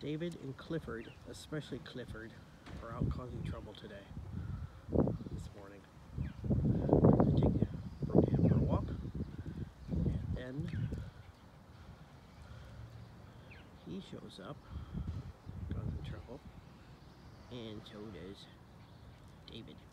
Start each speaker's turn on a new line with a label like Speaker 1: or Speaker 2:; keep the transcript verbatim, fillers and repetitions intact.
Speaker 1: David and Clifford, especially Clifford, are out causing trouble today, this morning. We're going to take Rodan for a walk, and then he shows up, causing trouble, and so does David.